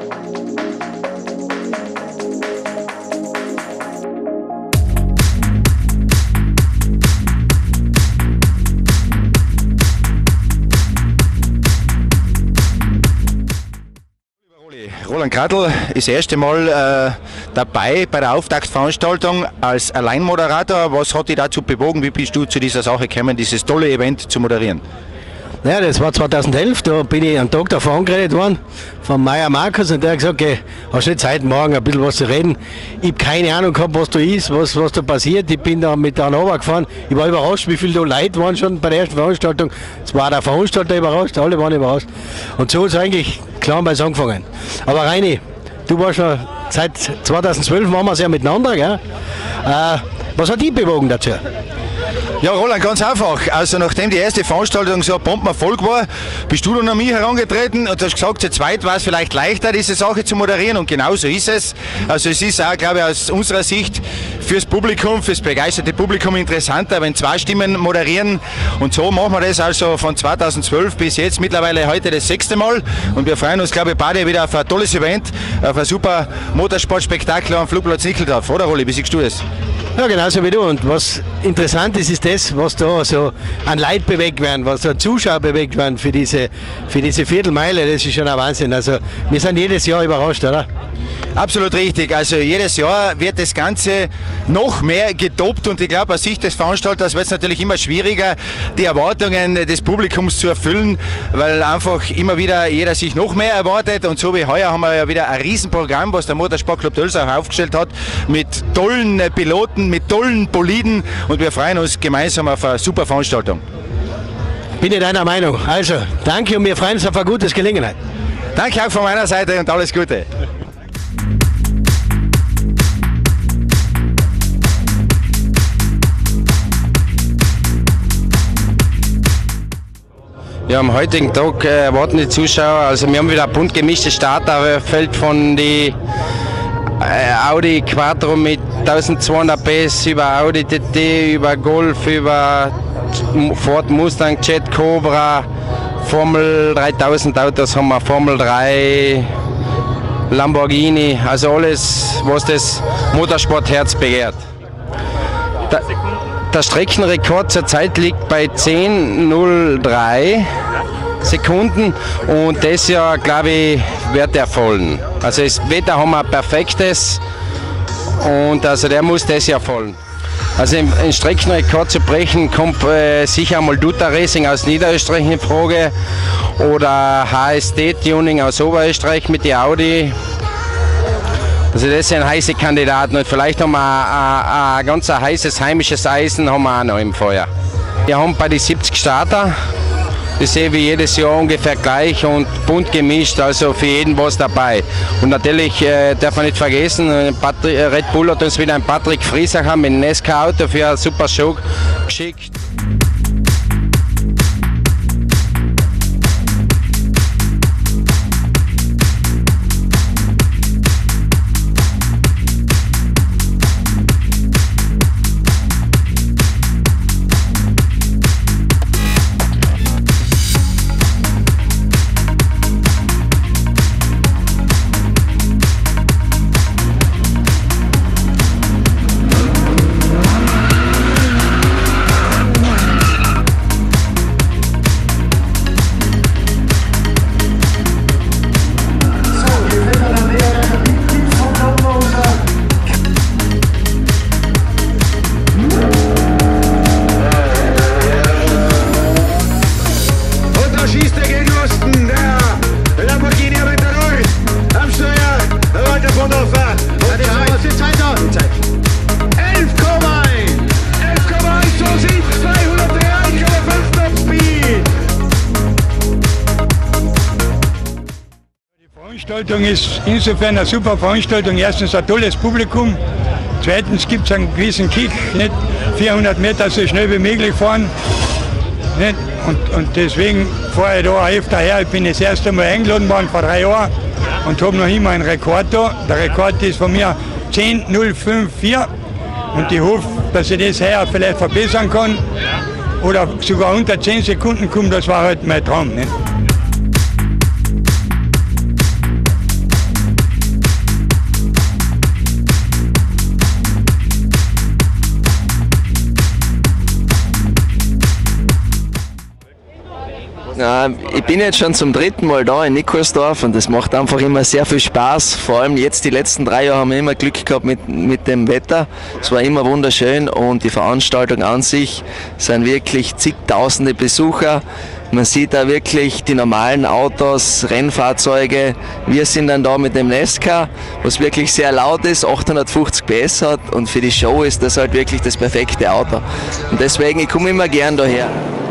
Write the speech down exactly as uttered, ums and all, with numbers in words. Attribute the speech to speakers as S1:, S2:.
S1: Roland Kradl ist das erste Mal äh, dabei bei der Auftaktveranstaltung als Alleinmoderator. Was hat dich dazu bewogen? Wie bist du zu dieser Sache gekommen, dieses tolle Event zu moderieren?
S2: Ja, das war zweitausendelf, da bin ich am Tag davor angeredet worden von Meier Markus und der hat gesagt, okay, hast du nicht Zeit, morgen ein bisschen was zu reden. Ich habe keine Ahnung gehabt, was da ist, was, was da passiert. Ich bin da mit der Nova gefahren. Ich war überrascht, wie viele da Leute waren schon bei der ersten Veranstaltung. Es war der Veranstalter überrascht, alle waren überrascht. Und so hat es eigentlich klar bei angefangen. Aber Reini, du warst schon seit zweitausendzwölf, waren wir sehr miteinander, gell? Äh, was hat dich bewogen dazu?
S1: Ja, Roland, ganz einfach. Also nachdem die erste Veranstaltung so ein Bombenerfolg war, bist du dann an mich herangetreten und hast gesagt, zu zweit war es vielleicht leichter, diese Sache zu moderieren, und genau so ist es. Also es ist auch, glaube ich, aus unserer Sicht fürs Publikum, fürs begeisterte Publikum interessanter, wenn zwei Stimmen moderieren, und so machen wir das also von zweitausendzwölf bis jetzt, mittlerweile heute das sechste Mal, und wir freuen uns, glaube ich, beide wieder auf ein tolles Event, auf ein super Motorsportspektakel am Flugplatz Nickeldorf, oder Rolli, wie siehst du das?
S2: Ja, genauso wie du. Und was interessant ist, ist das, was da so an Leid bewegt werden, was da Zuschauer bewegt werden für diese, für diese Viertelmeile, das ist schon ein Wahnsinn. Also wir sind jedes Jahr überrascht, oder?
S1: Absolut richtig. Also jedes Jahr wird das Ganze noch mehr getoppt, und ich glaube, aus Sicht des Veranstalters wird es natürlich immer schwieriger, die Erwartungen des Publikums zu erfüllen, weil einfach immer wieder jeder sich noch mehr erwartet, und so wie heuer haben wir ja wieder ein Riesenprogramm, was der Motorsportclub Dölsach aufgestellt hat, mit tollen Piloten, mit tollen Boliden, und wir freuen uns gemeinsam auf eine super Veranstaltung.
S2: Bin ich deiner Meinung. Also, danke, und wir freuen uns auf eine gute Gelegenheit.
S1: Danke auch von meiner Seite und alles Gute.
S3: Ja, am heutigen Tag äh, erwarten die Zuschauer, also wir haben wieder ein bunt gemischtes Starterfeld von die äh, Audi Quattro mit eintausendzweihundert P S über Audi T T, über Golf, über Ford Mustang, Jet Cobra, Formel dreitausend Autos haben wir, Formel drei, Lamborghini, also alles, was das Motorsportherz begehrt. Da, Der Streckenrekord zurzeit liegt bei zehn null drei Sekunden, und das Jahr, glaube ich, wird er fallen. Also das Wetter haben wir perfektes, und also der muss das Jahr fallen. Also einen Streckenrekord zu brechen, kommt äh, sicher einmal Duta Racing aus Niederösterreich in Frage oder H S D Tuning aus Oberösterreich mit der Audi. Also das sind heiße Kandidaten, und vielleicht haben wir ein, ein ganz heißes heimisches Eisen haben wir auch noch im Feuer. Wir haben bei den siebzig Starter, das sehe ich wie jedes Jahr ungefähr gleich und bunt gemischt, also für jeden was dabei. Und natürlich äh, darf man nicht vergessen, Patrick, Red Bull hat uns wieder einen Patrick Friesacher mit einem Nesca-Auto für eine super Show geschickt.
S4: Die Veranstaltung ist insofern eine super Veranstaltung. Erstens ein tolles Publikum, zweitens gibt es einen gewissen Kick, nicht vierhundert Meter so schnell wie möglich fahren. Nicht? Und, und deswegen fahre ich da öfter her. Ich bin das erste Mal eingeladen worden vor drei Jahren und habe noch immer einen Rekord da. Der Rekord ist von mir zehn null fünf vier, und ich hoffe, dass ich das heuer vielleicht verbessern kann oder sogar unter zehn Sekunden kommen. Das war halt mein Traum. Nicht?
S5: Ja, ich bin jetzt schon zum dritten Mal da in Nikolsdorf und das macht einfach immer sehr viel Spaß. Vor allem jetzt die letzten drei Jahre haben wir immer Glück gehabt mit, mit dem Wetter. Es war immer wunderschön und die Veranstaltung an sich sind wirklich zigtausende Besucher. Man sieht da wirklich die normalen Autos, Rennfahrzeuge. Wir sind dann da mit dem Nesca, was wirklich sehr laut ist, achthundertfünfzig P S hat und für die Show ist das halt wirklich das perfekte Auto. Und deswegen, ich komme immer gern daher.